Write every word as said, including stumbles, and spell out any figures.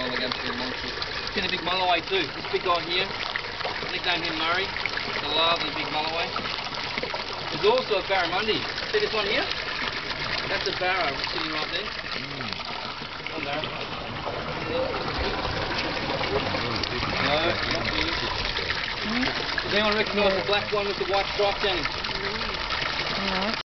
well. They're absolute monsters. Seen a big mulloway too. This big guy here, nicknamed him Murray. The lovely big mulloway. There's also a barramundi. See this one here? That's a barra sitting right there. Mm. One barra. No, not here. Does anyone recognise the black one with the white stripes down him? Alright.